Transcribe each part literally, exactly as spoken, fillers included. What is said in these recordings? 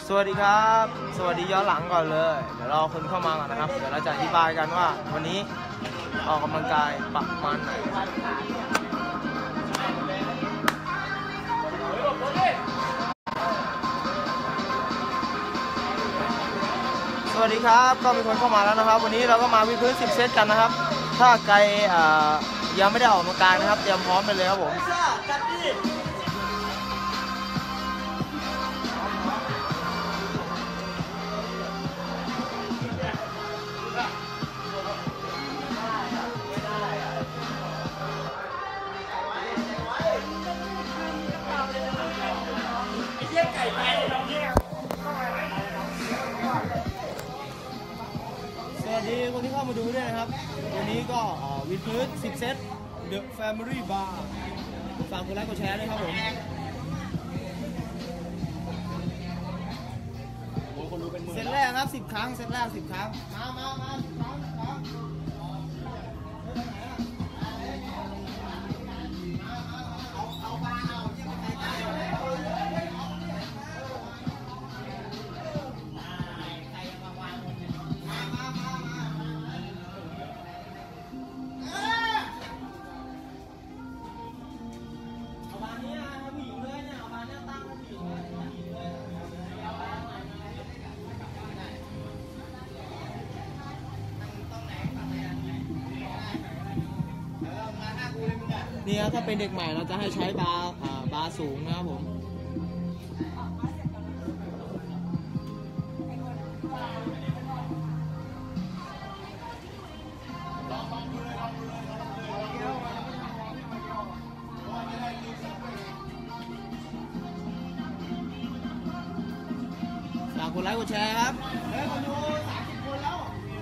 สวัสดีครับสวัสดีย้อนหลังก่อนเลยเดี๋ยวเราคนเข้ามาก่อนนะครับเดี๋ยวเราจะอธิบายกันว่าวันนี้ออกกำลังกายประมาณไหนสวัสดีครับก็มีคนเข้ามาแล้วนะครับวันนี้เราก็มาวิดพื้นสิบเซตกันนะครับถ้าใครยังไม่ได้ออกกำลังกายนะครับเตรียมพร้อมไปเลยครับผมสวัสดีคนที่เข้ามาดูด้วยนะครับวันนี้ก็วิดพื้นสิบเซต The Family Bar ฝากกดไลค์กดแชร์ด้วยครับผมเซตแรกครับสิบครั้งเซตแรกสิบครั้งมามามาสิบครั้งสิบครั้งนี่ถ้าเป็นเด็กใหม่เราจะให้ใช้บาร์บาร์สูงนะครับผมฝากกดไลค์กดแชร์ครับเฮ้ยคนดูสามสิบคนแล้ว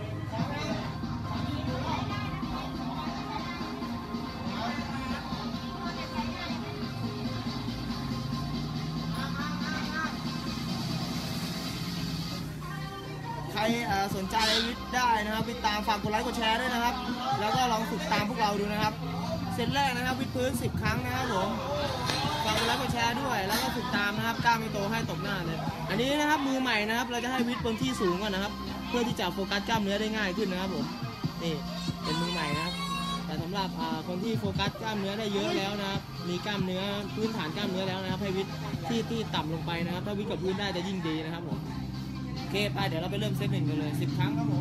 ใครสนใจวิทย์ได้นะครับวิทย์ตามฝากกดไลค์กดแชร์ด้วยนะครับแล้วก็ลองฝึกตามพวกเราดูนะครับเซตแรกนะครับวิทย์พื้นสิบครั้งนะครับผมฝากกดไลค์กดแชร์ด้วยแล้วก็ฝึกตามนะครับกล้ามไม่โตให้ตบหน้าเลยอันนี้นะครับมือใหม่นะครับเราจะให้วิทย์บนที่สูงก่อนนะครับเพื่อที่จะโฟกัสกล้ามเนื้อได้ง่ายขึ้นนะครับผมนี่เป็นมือใหม่นะครับแต่สำหรับคนที่โฟกัสกล้ามเนื้อได้เยอะแล้วนะครับมีกล้ามเนื้อพื้นฐานกล้ามเนื้อแล้วนะครับให้วิทย์ที่ที่ต่ำลงไปนะครับถ้าวิทย์กับพื้นได้จะยิ่งดีนะครับผมโอเคไปเดี๋ยวเราไปเริ่มเซตหนึ่งกันเลยสิบครั้งครับผม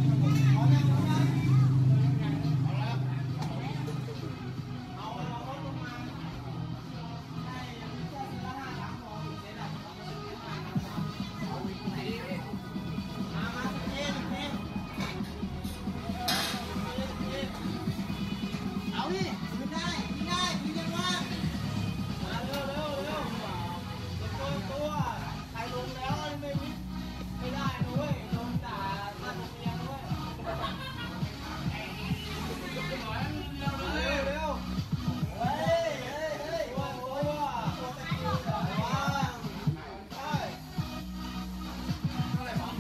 เอาดิขึ้นได้ขึ้นได้ขึ้นได้ว่ามาเร็วเร็วเร็วตัวตัวใครลงแล้วไม่วิไม่ได้นะเว้ยโดนด่าถ้าผมเมียนะเว้ยเร็วเร็วเฮ้ยเฮ้ยเฮ้ยตัวตัวตัวตะกี้เหรอวะเฮ้ยเท่าไหร่วะ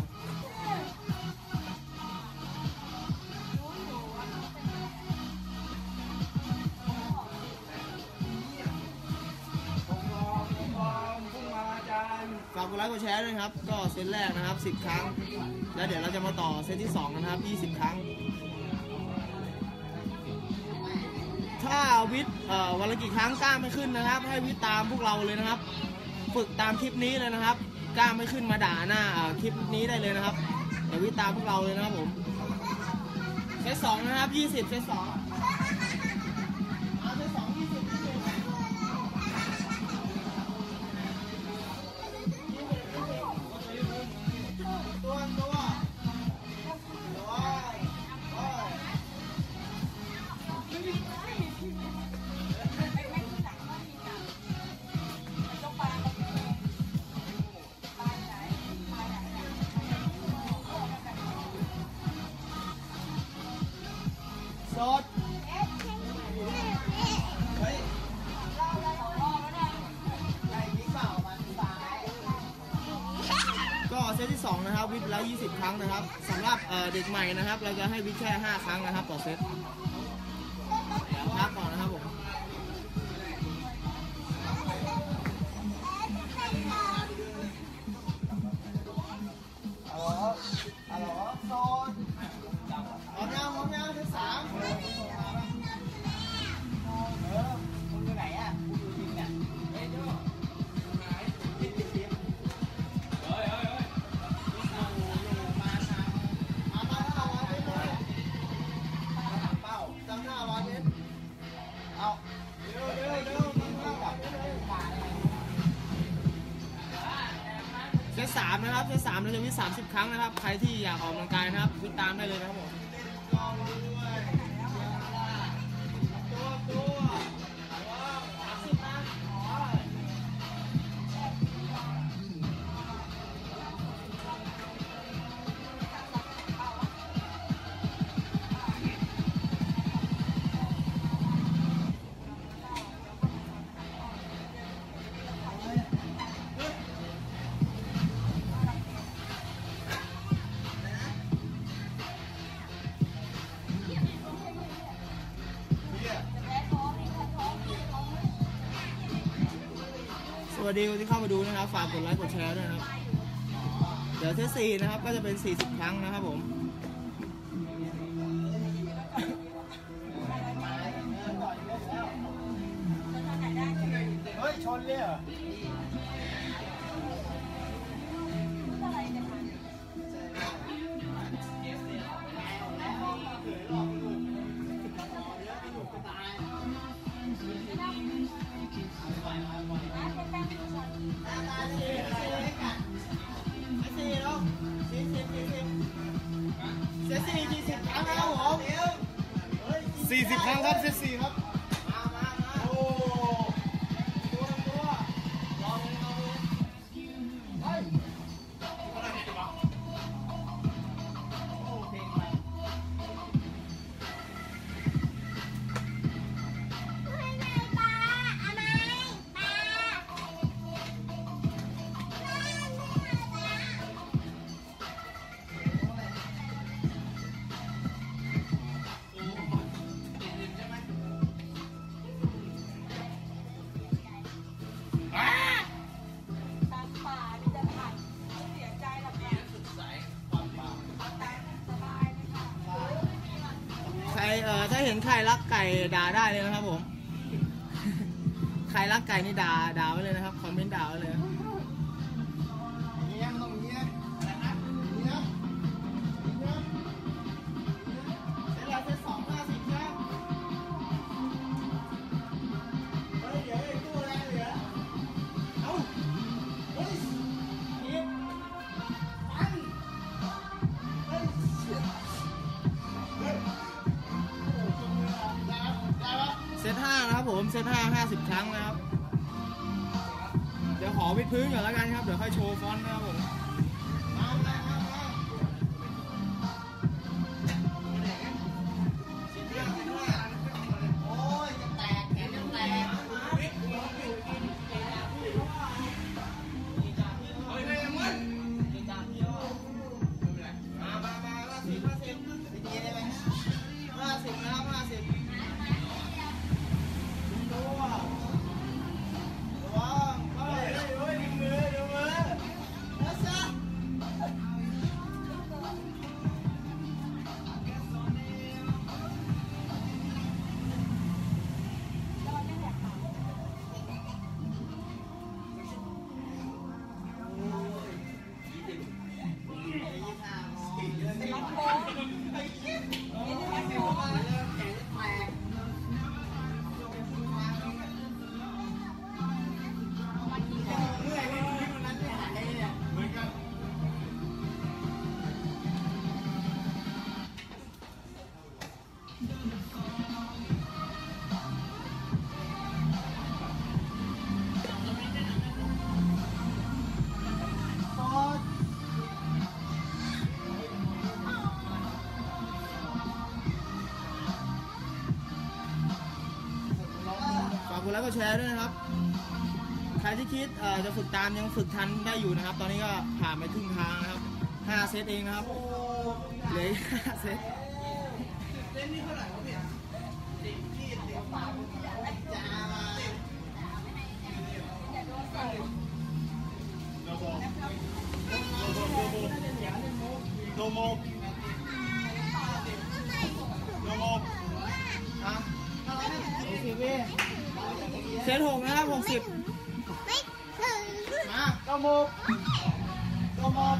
ฝากกดไลค์กดแชร์ด้วยครับก็เซตแรกนะครับสิบครั้งแล้วเดี๋ยวเราจะมาต่อเซตที่สองกันนะครับยี่สิบครั้งถ้าวิทย์วันละกี่ครั้งกล้ามไม่ขึ้นนะครับให้วิทย์ตามพวกเราเลยนะครับฝึกตามคลิปนี้เลยนะครับกล้ามไม่ขึ้นมาด่าหน้าคลิปนี้ได้เลยนะครับเดี๋ยววิทย์ตามพวกเราเลยนะครับผมเซตสองนะครับยี่สิบเซตสองสดก็เซตที่สองนะครับวิดแล้วยี่สิบครั้งนะครับสำหรับเด็กใหม่นะครับเราจะให้วิดแค่ห้าครั้งนะครับต่อเซตพักก่อนนะครับผมเอาเร็วเร็วเร็วเซตสามนะครับเซตสามเราจะวิ่งสามสิบครั้งนะครับใครที่อยากออกกำลังกายนะครับวิ่งตามได้เลยนะครับผมสวัสดีคนที่เข้ามาดูนะครับฝากกดไลค์กดแชร์ด้วยนะครับเดี๋ยวเทสสี่นะครับก็จะเป็นสี่สิบครั้งนะครับผมเฮ้ยชนเลยเหรอสี่สิบครั้งครับเซตสี่ครับมามามาโอ้ตัวตัวลองเลยลองเลยเฮ้ยอะไรกันวะโอ้เพลงไปปลาอะไรปลาใครเอ่อถ้าเห็นใครรักไก่ด่าได้เลยนะครับผมใครรักไก่นี่ด่าด่าไว้เลยนะครับคอมเมนต์ด่าไว้เลยเงี้ยมันต้องเงี้ยอะไรนะเงี้ยเงี้ยเสร็จแล้วเสร็จสองห้าสิบครับเฮ้ยเดี๋ยวไอ้ตู้อะไรเหลือเอ้าเฮ้ยหยิบปันเฮ้ยเซตห้านะครับผมเซตห้าห้าสิบครั้งนะครับเดี๋ยวขอวิดพื้นก่อนแล้วกันครับเดี๋ยวค่อยโชว์ฟอนต์นะครับผมมามามามาโอ้ยจะแตกแขนจะแตกมามามาห้าสิบห้าสิบดีได้ไหมห้าสิบนะครับห้าสิบตัวระวังเฮ้ยเฮ้ยดูมือดูมือแล้วซะฝากกดไลค์กดแชร์ด้วยนะครับใครที่คิดจะฝึกตามยังฝึกทันได้อยู่นะครับตอนนี้ก็ผ่านไปครึ่งทางนะครับห้าเซตเองนะครับเหลือห้าเซตเซตนี่เท่าไหร่ครับเนี่ยสิบที่สิบปากจ้าโดโมโดโมฮะเซตหกนะครับหกสิบมาโดโมโดโม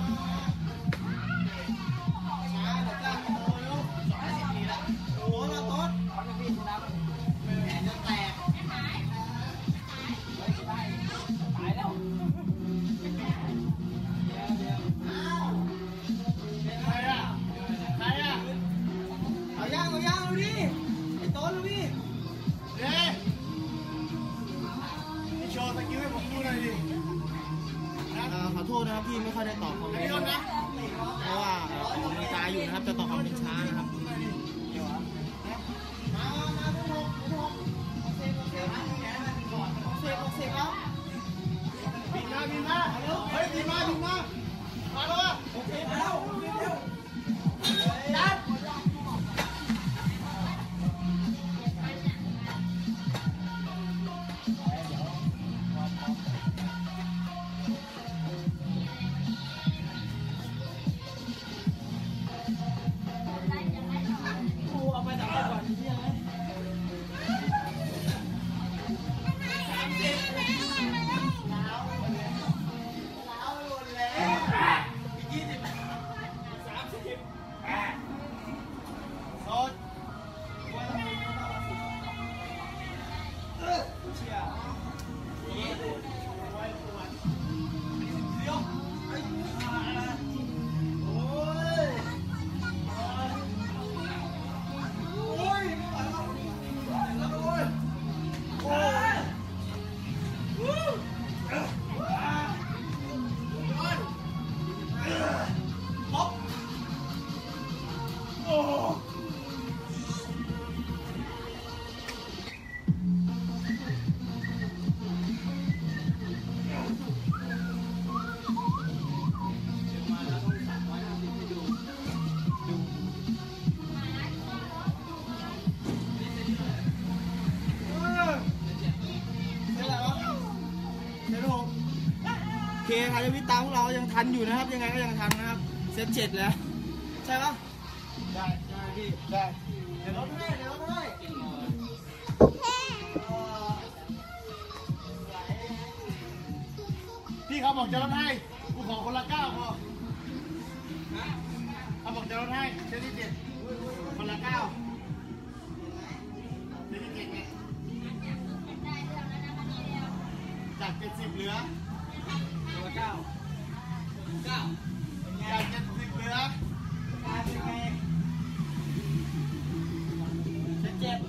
ช้าเดี๋ยวจ้าโดโมเร็วสองสิบปีแล้วโอ้โหเราต้นแขนจะแตกที่ไม่ค่อยได้ตอบคอมเมนต์นะเพราะว่าออกกำลังกายอยู่นะครับจะตอบคอมเมนต์ช้านะครับบินมาบินมาเฮ้ยบินมาบินมามาแล้วอ่ะโอเคมาแล้วดันโอเคครับพี่ตามพวกเรายังทันอยู่นะครับยังไงก็ยังทันนะครับเซตเจ็ดแล้วใช่ปะได้ได้พี่ได้เดี๋ยวรถให้เดี๋ยวรถให้พี่เขาบอกจะรถให้กูขอคนละเก้าพอเขาบอกจะรถให้เซตที่เจ็ดคนละเก้าเซตที่เจ็ดไงจากเจ็ดสิบเหลือเก้าเก้าอยากจะสิบเหลือการเป็นไงเซตเจ็ด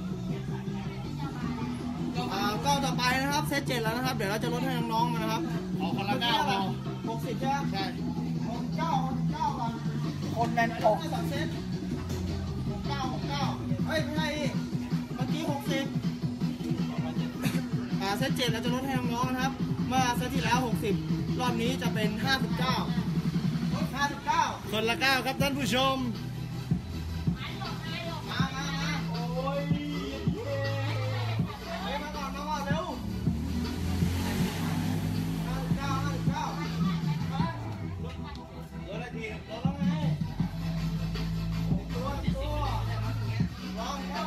อ่าก็ต่อไปนะครับเซตเจ็ดแล้วนะครับเดี๋ยวเราจะลดให้น้องๆมานะครับออกคนละเก้าเราหกสิบใช่ไหมใช่หกเก้าหกเก้าก่อนคนแน่นอกสองเซตหกเก้าหกเก้าเฮ้ยไม่ใช่เมื่อกี้หกสิบอ่าเซตเจ็ดเราจะลดให้น้องๆนะครับเมื่อเซตที่แล้วหกสิบรอบนี้จะเป็นห้าสิบเก้า ห้าสิบเก้าคนละเก้าครับท่านผู้ชมมามามาโอ้ยเฮ้ยมาก่อนมาก่อนเร็วห้าสิบเก้าห้าสิบเก้าเหลือนาทีเหลือแล้วไงตัวตัวลองได้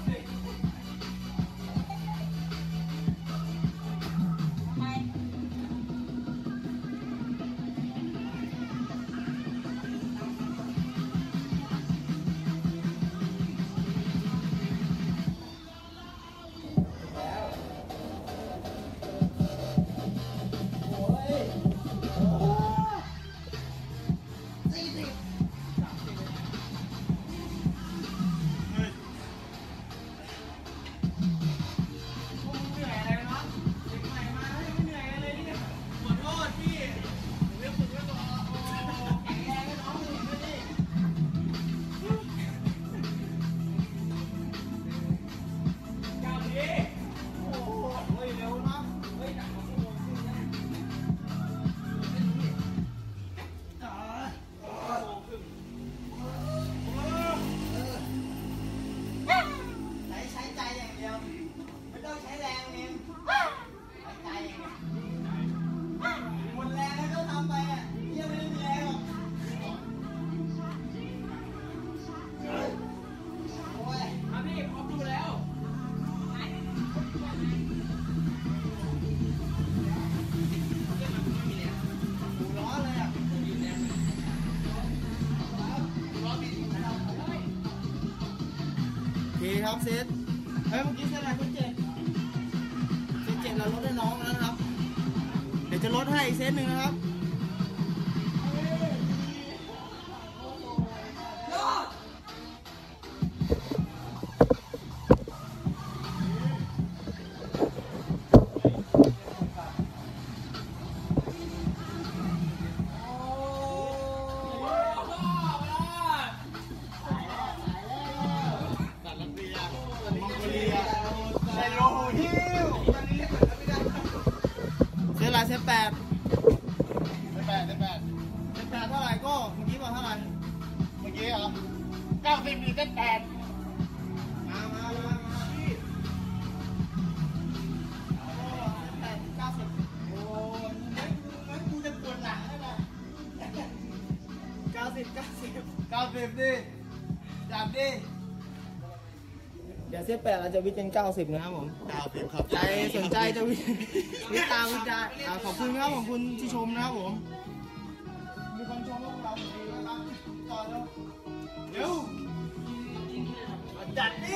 ครับเซตเฮ้ยเมื่อกี้เซตอะไรเซตเจ็ดเซตเจ็ดเราลดให้น้องแล้วนะครับเดี๋ยวจะลดให้อีกเซตหนึ่งนะครับโฮิวเซตอะไรเซตแปดได้แปดได้แปดเซตแปดเท่าไหร่ก็เมื่อกี้บอกเท่าไหร่เมื่อกี้เหรอเก้าสิบดีได้แปดมามามามาพี่แปดเก้าสิบโอ้ยงั้นกูจะปวดหลังแล้วนะเก้าสิบเก้าสิบเก้าสิบดิจับดิเดี๋ยวเซตแปดเราจะวิทย์เป็นเก้าสิบนะครับผมเก้าสิบครับใจสนใจจะวิทย์วิทย์ตามวิทย์ได้อ่าขอบคุณครับขอบคุณที่ชมนะครับผมมีคนชมว่าเราดีนะครับต่อแล้วเร็วมาจัดดิ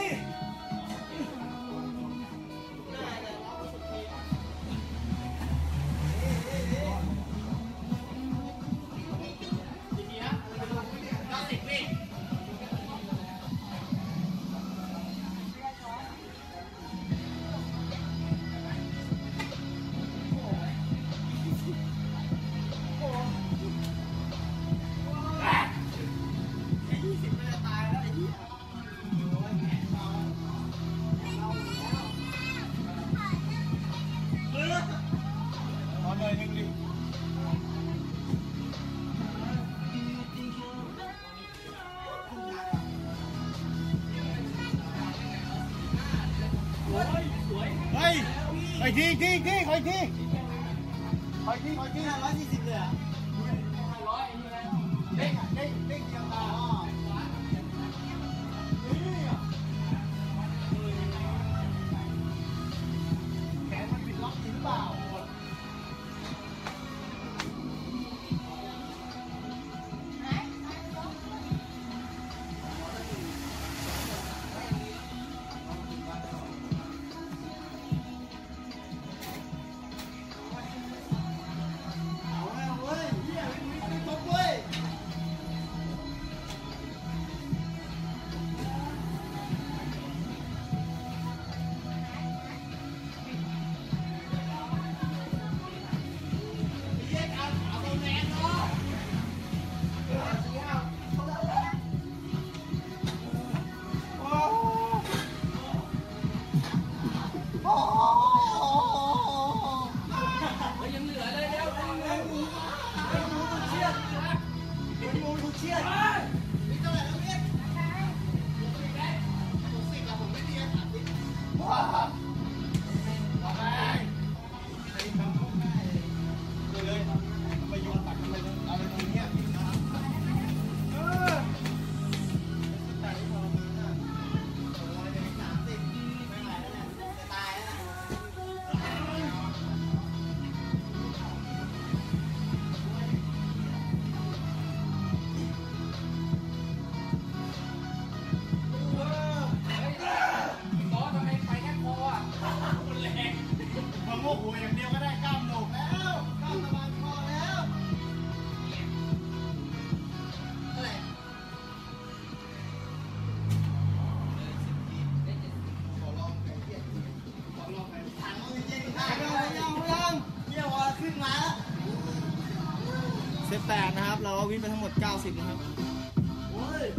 ขอหน่อยหนึ่งดิเฮ้ยไปทีทีทีคอยทีคอยทีคอยทีห้าร้อยสี่สิบเลยเหรอเด้งเด้งเด้งเดียวตาแขนมันปิดล็อกจริงหรือเปล่าโอ้โหอย่างเดียวก็ได้กล้ามโหนกแล้วกล้ามสบายพอแล้วอะไรขอลองไปเที่ยวขอลองไปถามเอาจริงๆได้ไม่เอาไม่เอาไม่เอาเที่ยวอ่ะขึ้นมาแล้วเซตแปดนะครับ เราวิทย์ไปทั้งหมดเก้าสิบนะครับโอ้ย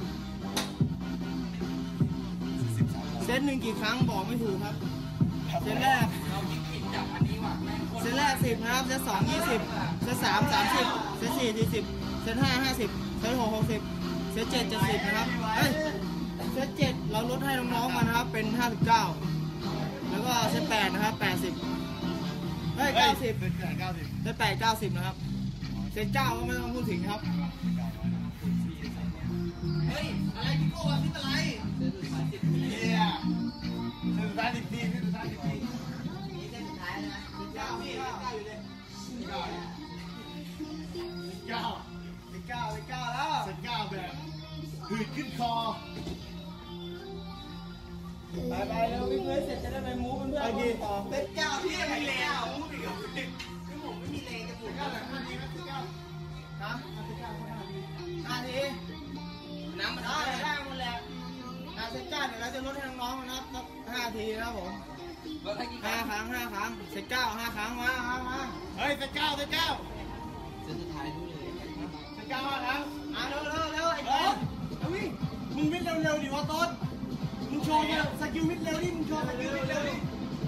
เซตหนึ่งกี่ครั้งบอกไม่ถูกครับเซตแรกเซตแรกสิบนะครับเซตสองยี่สิบเซตสามสามสิบเซตสี่สี่สิบเซตห้าห้าสิบเซตหกหกสิบเซตเจ็ดเจ็ดสิบนะครับเอ้ยเซตเจ็ดเราลดให้น้องๆมานะครับเป็นห้าสิบเก้าแล้วก็เซตแปดนะครับแปดสิบเฮ้ยเก้าสิบเป็นเก้าสิบเซตแปดเก้าสิบนะครับเซตเก้าก็ไม่ต้องพูดถึงครับเฮ้ยอะไรพี่โก้คิดอะไรเส้นสุดท้ายสิบทีเนี่ยเส้นสุดท้ายสิบทีเส้นสุดท้ายสิบทีนี่เซตสุดท้ายนะเก้าพี่เก้าอยู่เลยเก้าเก้าเซตเก้าเซตเก้าแล้วเส้นเก้าแบบหืดขึ้นคอไปไปเร็ววิ่งเลยเสร็จจะได้ไปมูฟเพื่อนๆต่อเป็นเก้าที่ไม่มีแล้วพูดอีกแล้วคือผมไม่มีแรงจะพูดเก้าแบบห้าทีนะคือเก้าฮะห้าทีเก้าห้าทีห้าทีน้ำมันได้ได้หมดแหละอาเซตเก้าเดี๋ยวเราจะลดให้น้องๆนะครับสักห้าทีนะครับผมห้าครั้งห้าครั้งเซตเก้าห้าครั้งมามามาเฮ้ยเป็นเก้าเป็นเก้าเซตสุดท้ายรู้เลยเป็นเก้าห้าครั้งอ่ะเร็วเร็วเร็วไอ้เฮ้ต้ยนเอาวิ่งมึงวิ่งเร็วๆดิวะต้นมึงโชว์มาสกิลวิ่งเร็วดิมึงโชว์สกิลวิ่งเร็วดิ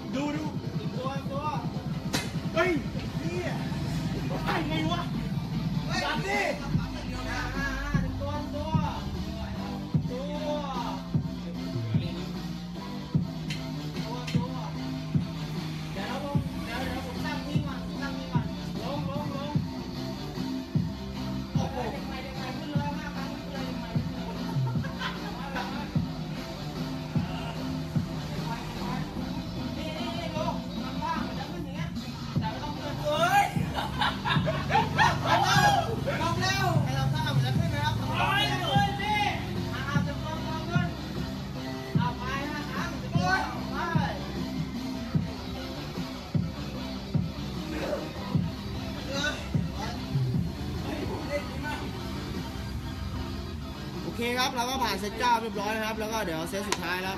นะครับเราก็ผ่านเซตเก้าเรียบร้อยนะครับแล้วก็เดี๋ยวเซตสุดท้ายแล้ว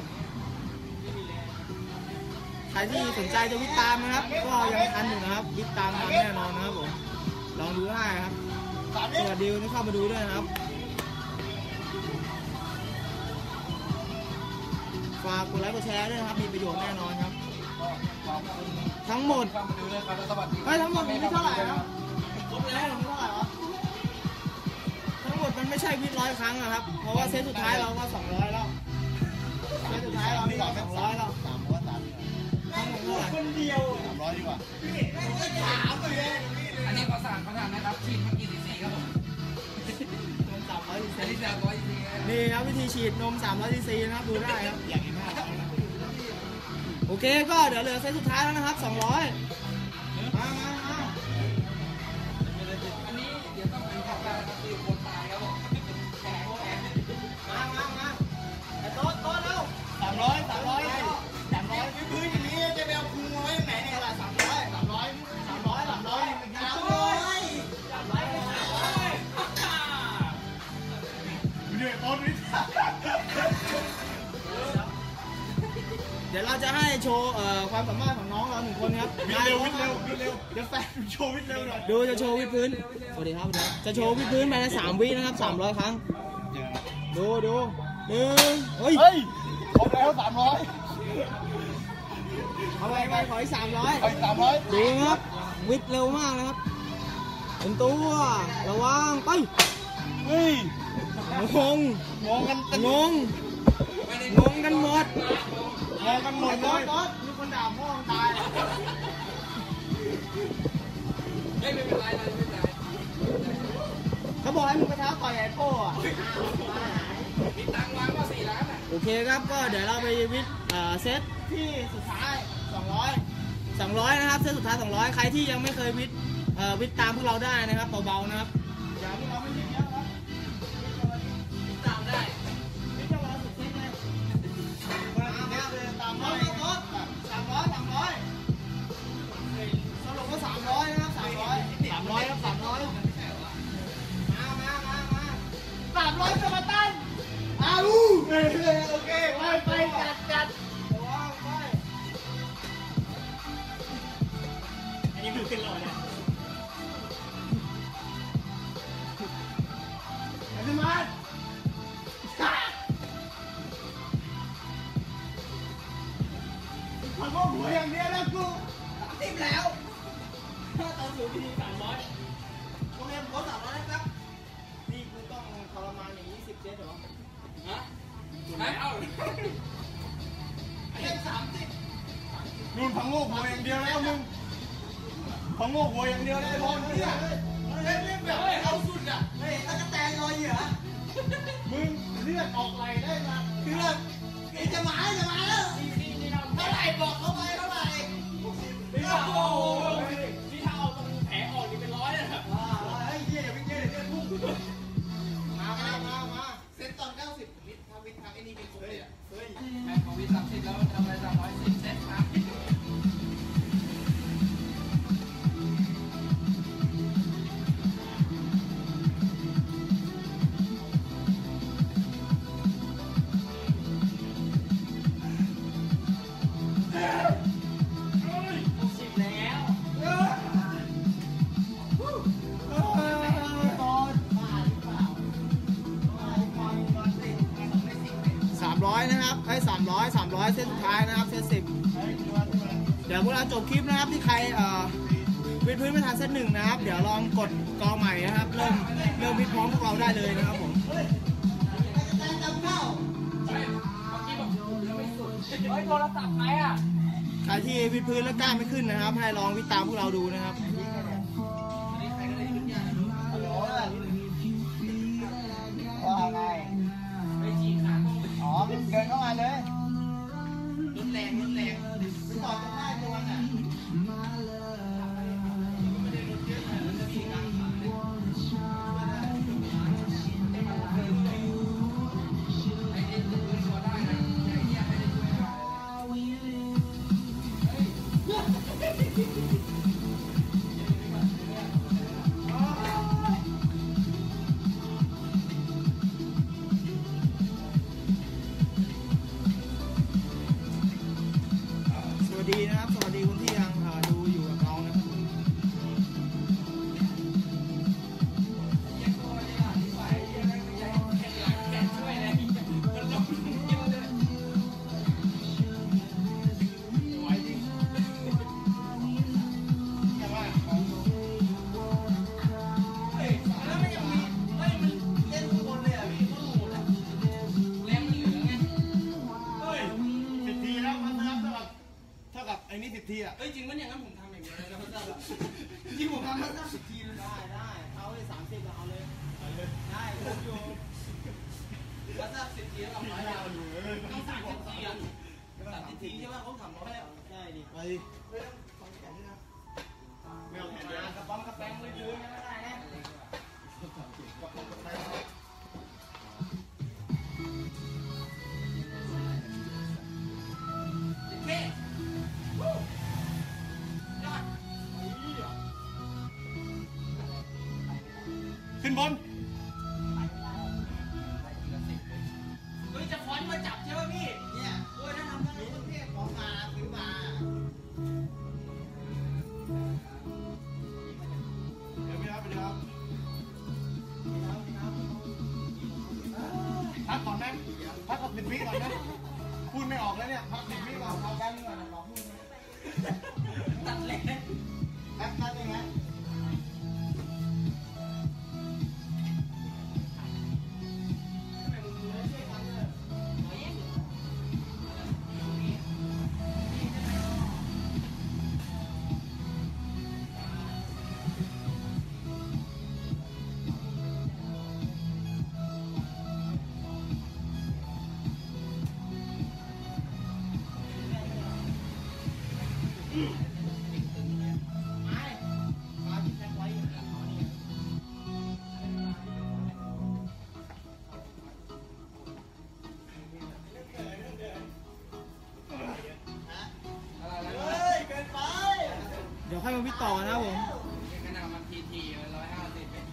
ใครที่สนใจจะวิตามนะครับก็ยังทันอยู่นะครับวิตามแน่นอนนะครับผมลองดูได้ครับสวัสดีที่เข้ามาดูด้วยนะครับฝากกดไลค์กดแชร์ด้วยนะครับมีประโยชน์แน่นอนครับทั้งหมดไม่ทั้งหมดมันไม่เท่าไหร่ครับครบแล้วมันไม่เท่าไหร่วะทั้งหมดมันไม่ใช่วิดร้อยครั้งนะครับเพราะว่าเซตสุดท้ายเราก็สองร้อยแล้วเซตสุดท้ายเรานี่ก็สองร้อยแล้วสามร้อยสามทั้งหมดเท่าไหร่คนเดียวสามร้อยดีกว่าอันนี้ขอสั่งขอสั่งนะครับฉีดมากี่ซีซีครับผมนมสามร้อยซีซีอันนี้สามร้อยซีซีนี่ครับวิธีฉีดนมสามร้อยซีซีนะครับดูได้ครับอย่างนี้มากโอเคก็เดี๋ยวเหลือเซตสุดท้ายแล้วนะครับสองร้อยมามามาอันนี้เดี๋ยวต้องเป็นของการคือคนตายครับผมแข็งแข็งมามามาโต๊ะโต๊ะแล้วสามร้อยสามร้อยสามร้อยพื้นอย่างนี้จะไปเอาคุมไว้ไหนเนี่ยล่ะสามร้อยสามร้อยสามร้อยสามร้อยสามร้อยสามร้อยเหนื่อยต้นนี้เดี๋ยวเราจะให้โชว์ความสามารถของน้องเราหนึ่งคนครับวิดเร็ววิดเร็ววิดเร็วเดี๋ยวแฟนโชว์วิดเร็วหน่อยดูจะโชว์วิดพื้นสวัสดีครับจะโชว์วิดพื้นภายในสามวินะครับสามร้อยครั้งดูดูหนึ่งเฮ้ยครบแล้วสามร้อยเอาไปไปขออีกสามร้อยขออีกสามร้อยดูครับวิดเร็วมากนะครับเป็นตัวระวังไปเฮ้ยงงงงกันงงงงกันหมดงงกันหมดเลยมีคนด่าพ่อตายไม่เป็นไรไม่เป็นไรเขาบอกให้มึงไปเท้าต่อยไอ้โป้อะมีตังค์วางก็สี่ล้านอ่ะโอเคครับก็เดี๋ยวเราไปวิดเซตที่สุดท้ายสองร้อย สองร้อยนะครับเซตสุดท้ายสองร้อยใครที่ยังไม่เคยวิดวิดตามพวกเราได้นะครับเบาๆนะครับอย่าพวกเราไม่วิดเยอะครับวิดตามได้วิดจะวันละสิบเซตเลยมามาตามร้อยสามร้อยสามร้อยสรุปว่าสามร้อยนะครับสามร้อยสามร้อยครับสามร้อยมามามามาสามร้อยจะมาตั้งอ้าวโอเคไปไปจัดจัดว้าวไปอันนี้มันขึ้นลอยเนี่ยอันนี้มาทำว่าหัวอย่างเดียวแล้วกูติดแล้วถ้าตอนสูงดีสามร้อยโรงเรียนผมสามร้อยนะครับนี่กูต้องทรมานอย่างนี้สิบเซตเหรอฮะไม่เอาเล่นสามสิบนู่นพังโง่หัวอย่างเดียวแล้วมึงพังโง่หัวอย่างเดียวเลยบอลเนี่ยเล่นเล่นแบบเอาสุดอ่ะเฮ้ยตะกะแตนลอยเหรอมึงเลือดออกไหลได้มาคือเลือดจะมาจะมาแล้วเท่าไหร่บอกเขาไปเท่าไหร่พี่ทาโอ้พี่ทาเอาตรงแผลออกนี่เป็นร้อยเลยครับว้าวไอ้เหี้ยเป็นเหี้ยเลยพุ่งมามามามาเซตตอนเก้าสิบวิททำวิททำไอ้นี่เป็นคนเลยอ่ะเฮ้ยแผลของวิทสามสิบแล้วทำอะไรสามร้อยสิบเซตครับสามร้อยนะครับไอ้สามร้อยสามร้อยเส้นสุดท้ายนะครับเส้นสิบเดี๋ยวพวกเราจบคลิปนะครับที่ใครเอ่อวิดพื้นไม่ทันเส้นหนึ่งนะครับเดี๋ยวลองกดกอใหม่นะครับเริ่มเริ่มวิดพร้อมพวกเราได้เลยนะครับผมโทรศัพท์ใครอ่ะใครที่วิดพื้นแล้วกล้าไม่ขึ้นนะครับให้ลองวิดตามพวกเราดูนะครับว่าไงไม่ฉีกขาดอ๋อเดินเข้ามาเลยรุนแรงรุนแรงไปต่อตรงหน้าตัวน่ะดีนะครับสวัสดีคนที่ยังเอ่อดูอยู่กับเรานะครับผมไอ้นี่สิบทีอ่ะเอ้ยจริงมันอย่างนั้นผมทำอย่างเดียวเลยนะพระเจ้าแบบจริงผมทำมาตั้งสิบทีเลยได้ได้เอาเลยสามสิบเอาเลยได้ผมอยู่พระเจ้าสิบทีแล้วทำร้อยดาวอยู่ต้องสามสิบทีอ่ะสามสิบทีใช่ไหมเขาทำร้อยอ่ะได้ดิไปไม่เอาแขนมเดียวากระป๋องกระแปงเลยเลยไม่ได้นะกับผมกับใครเท่ยอดขึ้นบนเฮ้ยจะค้อนมาจับใช่ไหมพี่เนี่ยโอ้ยถ้าทำได้ต้องเทพของมาซื้อมาเดี๋ยวไม่รับไปเลยครับพักก่อนไหมพักก่อนสิบวิก่อนนะพูดไม่ออกแล้วเนี่ยพักสิบวิก่อนเอาแป้งก่อนนะบอกพูดนะตัดเล็กแป๊บนั่นเองนะเดี๋ยวค่อยมาพิจต่อนะครับผมขนาดมันทีทีมันร้อยห้าสิบเป็น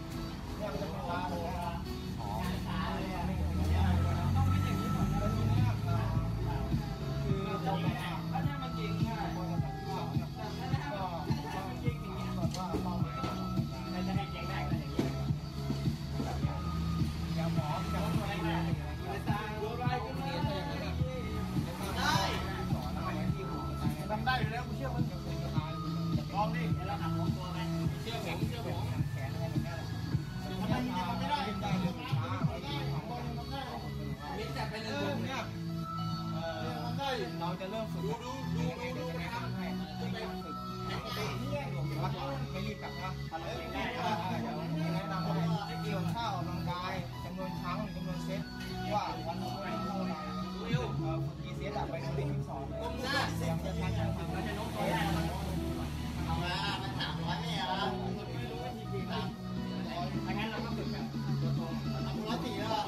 ทำได้อยู่แล้วกูเชื่อมันลองดิเชื่อผมเชื่อผมทำไมมึงจะทำไม่ได้ได้เรื่องช้าได้ของบอลทำได้มิจับไปเลเอย อเนี่ยเออทำได้เราจะเริ่มฝึกดูดูดูดูดูนะครับให้ขึ้นไปฝึกว่าไม่รีบกลับนะพอเราเองได้เดี๋ยวแนะนำให้เกี่ยวข้าวออกกำลังกายจำนวนครั้งจำนวนเซตว่าวันหนึ่งวันเท่าไหร่ดูอยู่เอ่อฝึกกี่เซตอะไปเซตที่สองเลยก้มหน้ายังจะทันยังถึงมันจะน้องตัวได้แล้วเอามามันสามร้อยไม่เหรอไม่รู้ว่าทีทีครับถ้างั้นเราก็ฝึกแบบตัวตรงทำร้อยสี่แล้ว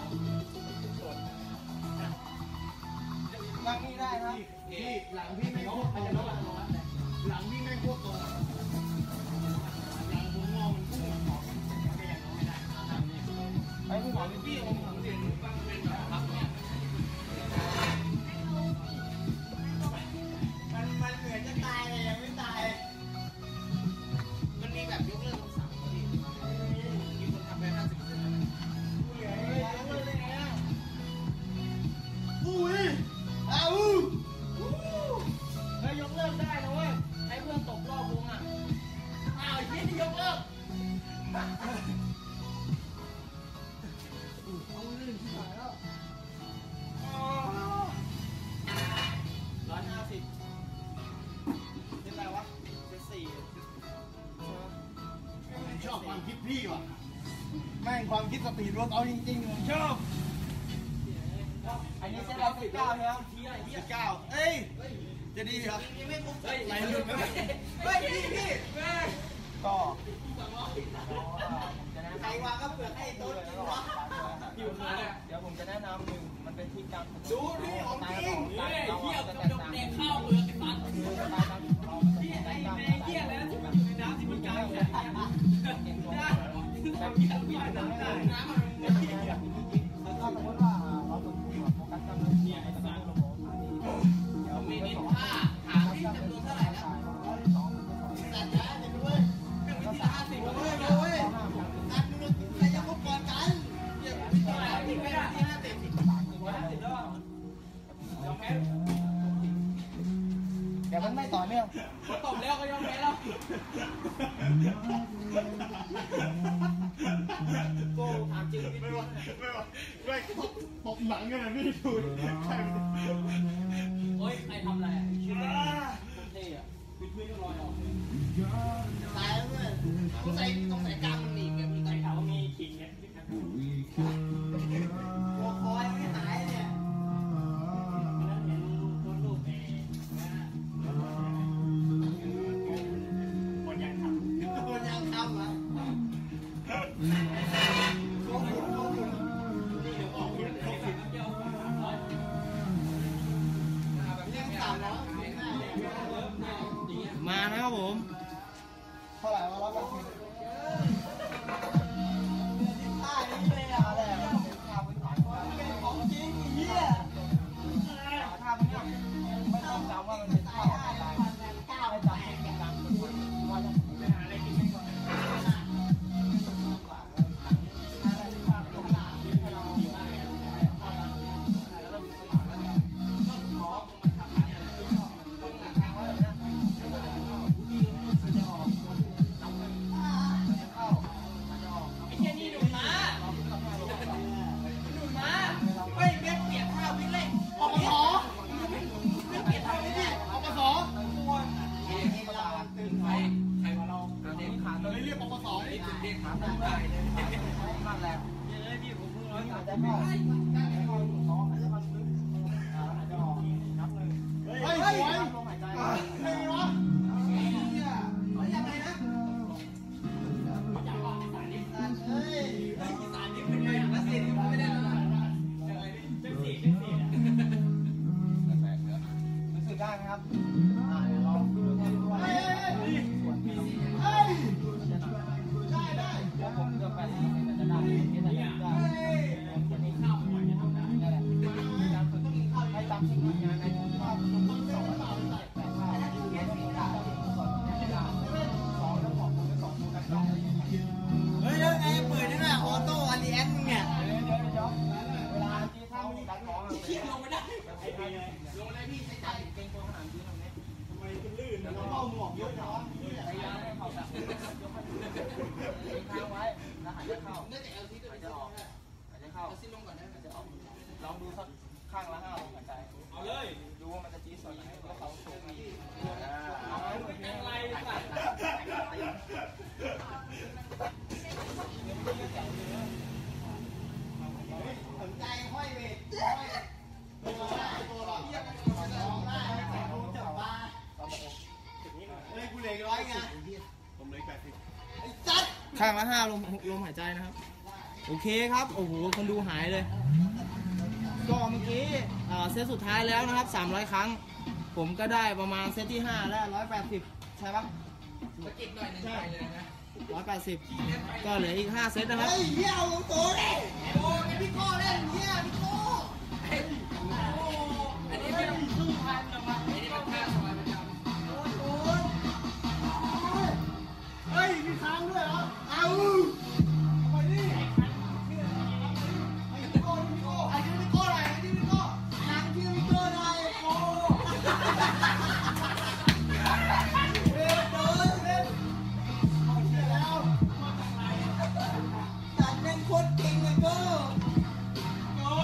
นั่งนี่ได้ครับพี่หลังพี่ไม่โคตรตรงหลังพี่ไม่โคตรตรงหลังผมงอมันพุ่งมันออกก็ยังไม่ได้ไอ้พี่หมอพี่พี่ผมผมเรียนฟังเป็นแบบพักเนี่ยมันมันเหมือนจะตายเลยยังไม่ตายมันมีแบบยกเลิกคำสั่งพอดีมีคนทำไปห้าสิบเปอร์เซ็นต์เหลือเลยยังเลยได้ไงอ่ะอุ้ยอ้าวเฮ้ยยกเลิกได้นะเว้ยให้เพื่อนตกรอบวงอ่ะอ้าวยี่นี่ยกเลิกร้อยห้าสิบเป็นไรวะเป็นสี่ผมชอบความคิดพี่ว่ะแม่งความคิดสปีดรถเอาจริงๆผมชอบอันนี้เส้นเราสิบเก้าแล้วทีอะไรที่สิบเก้าเอ้ยจะดีเหรอยังไม่ครบเฮ้ยไปหลุดแล้วเฮ้ยพี่พี่แม่ก็สองร้อยผมจะแนะนำใครวางก็เปลือกให้โต๊ะกินวะอยู่มาเนี่ยเดี๋ยวผมจะแนะนำหนึ่งมันเป็นที่การดูนี่ของจริงสไตเฮ้ยล์เราเหี้ยจะกับแตกยกต่างแดงข้าวเปลือกไอ้สัตว์คือสไตล์เราเราพี่จะแตไอ้กต่างแม่เหี้ยแล้วที่มันอยู่ในน้ำที่มันกลางแขนเนี่ยได้ทำเหี้ยพี่น้ำได้น้ำมันไม่เหี้ยคือถ้าสมมติว่าเราต้องโฟกัสกำลังเนี่ยในสไตล์เราโมขาดีเดี๋ยวมีมีนิสดองผ้าถามพี่ดี๋ยวมันไม่ต่อเนื่องตบแล้วก็ยอมแพ้แล้วโก้ถามจริงพี่ไม่ว่าไม่ว่าไม่ตบหลังกันนะพี่ดูใครโอ้ยใครทำอะไรอ่ะชื่ออะไรเท่อะวิทย์วิทย์ก็ลอยออกตายแล้วเพื่อนต้องใส่ต้องใส่กลางมันหนีบแบบมีใครถามว่ามีขิงเนี่ยหัวคอยไม่หายเนี่ยนั่นเห็นโพสต์รูปเองนะคนยังทำคนยังทำอ่ะโอ้โหโอ้โหนี่เดี๋ยวออกคุณเขาผิดเดียวสามร้อยแบบเรียกสามแล้วมานะครับผมเท่าไหร่วะร้อยแปดสิบท่านี้เลยอ่ะแหละท่าพื้นฐานของจริงเหี้ยท่ามันเนี่ยไม่ต้องจำว่ามันเป็นท่าออกกำลังกายก้าวไปจำให้เป็นการฝึกวันวันละไปหาอะไรกินก่อนเฮ้ยสวยเฮ้ยวะยังไงนะเฮ้ยสารนี้เป็นไงอ่ะสิไม่ได้แล้วจังสีจังสีรู้สึกได้ไหมครับอ่าเดี๋ยวลองดูให้ดูว่าเฮ้ยเฮ้ยได้ได้เดี๋ยวผมจะไปจะได้ที่ไหนได้คนนี้เข้าไปจะทำได้นั่นแหละการฝึกให้จำสิ่งงานในภาพต้องสอนเราแต่ภาพเรียนที่ได้สอนที่ได้สอนแล้วบอกคุณจะสอนคุณกันได้เฮ้ยเดี๋ยวไอ้เปิดนี่แหละออโต้อันดีแอคเนี่ยเดี๋ยวเดี๋ยวเดี๋ยวเวลาที่ถ้ามันดังร้องเที่ยงลงไม่ได้ไอ้พี่ลงอะไรพี่ใช้ใจเก่งตัวขนาดนี้ทำไงทำไมเป็นลื่นแล้วก็เอาหมวกเยอะจังไอ้ยาให้เขาแบบยกให้ดูค้างไว้แล้วหายใจเข้าหายใจออกหายใจเข้าสิ้นลงก่อนนะหายใจออกลองดูสักข้างละห้าลมหายใจเอาเลยดูว่ามันจะจี๊ดส่วนไหนแล้วเขาสูงไหมเอาไว้เป็นอะไรดีกว่าสนใจห้อยเวทตัวได้ตัวหลอดเยี่ยมตัวร้องได้แต่รู้จักว่าเฮ้ยกูเหล็กร้อยไงผมเลยแปดสิบจัดข้างละห้าลมลมหายใจนะครับโอเคครับโอ้โหคนดูหายเลยก็เมื่อกี้เซตสุดท้ายแล้วนะครับสามร้อยครั้งผมก็ได้ประมาณเซตที่ห้าแล้วหนึ่งร้อยแปดสิบใช่ปะสกิดหน่อยนึงไปเลยนะหนึ่งร้อยแปดสิบก็เหลืออีกห้าเซตนะครับเฮ้ยเหี้ยเอาลงตัวเลยโอ้ยพี่โก้เล่นเหี้ยพี่โก้อันนี้ไม่สู้พันหรอกวะอันนี้มันแค่สบายประจำโอ้ยเฮ้ยมีค้างด้วยเหรอเอาไปดิไอ้พี่โก้พี่โก้ไอ้ชื่อพี่โก้อะไรไอ้ชื่อพี่โก้นางชื่อพี่โก้หน่อยโอ้เล่นเดินเล่นเอาเชื่อแล้วตัดเล่นโคตรเก่งเลยโก้โก้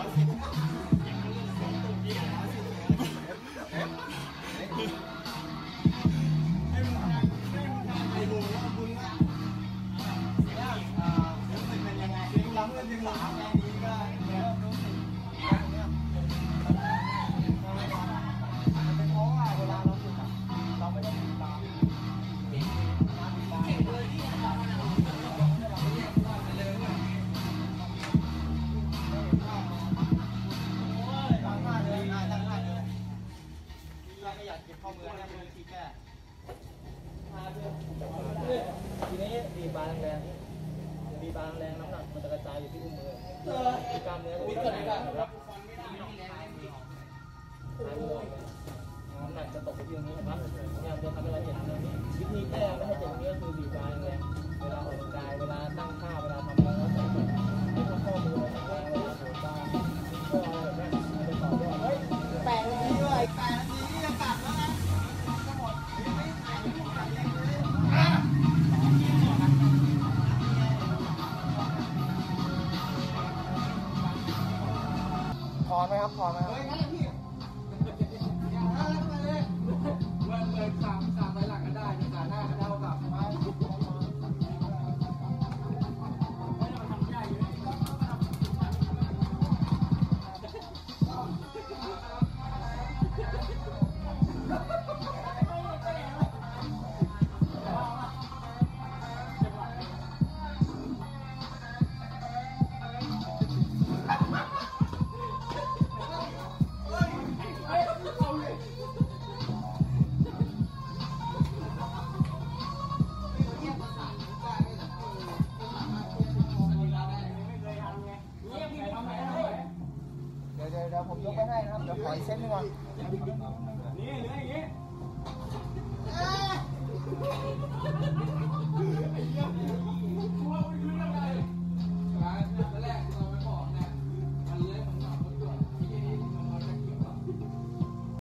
ให้มึงทำให้มึงทำไอ้บุญว่าบุญว่าว่าอ่ารู้สึกเป็นยังไงดึงหลังเงินดึงหลังแค่นี้ก็เริ่มรู้สึกอย่างเงี้ยมันเป็นเพราะว่าเวลาเราฝึกอะเราไม่ได้ติดตามเก่งมาติดตามเก่งเลยที่เราไม่ได้เราไม่ได้เราไม่ได้เลยว่าไม่เห็นภาพโอ้ยตั้งท่าเดินได้ตั้งท่าเดินเราไม่อยากเก็บข้อมือเนี่ยเป็นวิธีแก้ทีนี้บีบบาแรงบีบบาแรงน้ำหนักมันจะกระจายอยู่ที่อุ้งมือกล้ามเนื้อวิ่งก่อนดีกว่าครับน้ำหนักจะตกไปที่ตรงนี้นะครับเนี่ยจะทำให้เราเห็นวิธีแก้ไม่ให้เจ็บเนื้อคือบีบบาแรงเวลาออกกำลังกายเวลาตั้งท่าเวลาทำอะไรแล้วแต่ให้ข้อมือแข็งแรงเวลาโหนบาข้ออะไรแบบนี้มันจะต่อยอดเฮ้ยแปดนาทีด้วยแปดนาทีนี่จะกัดแล้วนะไหมครับพอไหมครับเฮ้ยงั้นเลยพี่อย่าแล้วไปเลยเมื่อเมื่อสามสามไปหลังกันได้สามหน้ากันได้กับไม้เดี๋ยวเดี๋ยวผมยกไปให้นะครับ เดี๋ยวขออีกเส้นหนึ่งก่อน